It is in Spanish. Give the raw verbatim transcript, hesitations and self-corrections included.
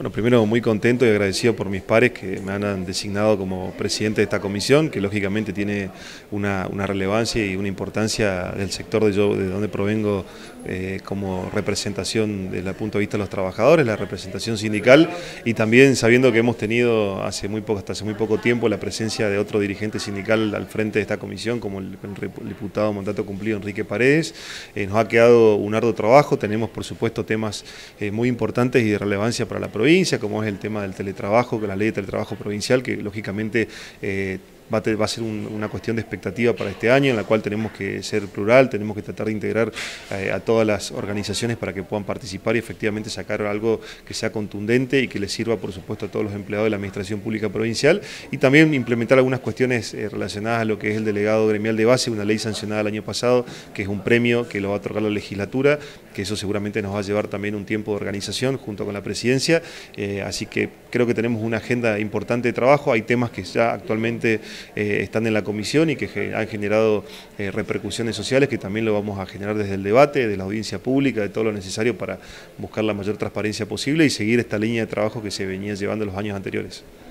Bueno, primero muy contento y agradecido por mis pares que me han designado como presidente de esta comisión, que lógicamente tiene una, una relevancia y una importancia del sector de, yo, de donde provengo eh, como representación desde el punto de vista de los trabajadores, la representación sindical, y también sabiendo que hemos tenido hace muy poco, hasta hace muy poco tiempo la presencia de otro dirigente sindical al frente de esta comisión, como el, el diputado mandato cumplido Enrique Paredes. Eh, nos ha quedado un arduo trabajo, tenemos por supuesto temas eh, muy importantes y de relevancia para la provincia, provincia, como es el tema del teletrabajo, con la ley de teletrabajo provincial, que lógicamente eh, va a, va a ser un, una cuestión de expectativa para este año, en la cual tenemos que ser plural, tenemos que tratar de integrar eh, a todas las organizaciones para que puedan participar y efectivamente sacar algo que sea contundente y que les sirva, por supuesto, a todos los empleados de la Administración Pública Provincial, y también implementar algunas cuestiones eh, relacionadas a lo que es el delegado gremial de base, una ley sancionada el año pasado, que es un premio que lo va a otorgar la legislatura, que eso seguramente nos va a llevar también un tiempo de organización junto con la presidencia, eh, así que creo que tenemos una agenda importante de trabajo. Hay temas que ya actualmente eh, están en la comisión y que han generado eh, repercusiones sociales, que también lo vamos a generar desde el debate, de la audiencia pública, de todo lo necesario para buscar la mayor transparencia posible y seguir esta línea de trabajo que se venía llevando en los años anteriores.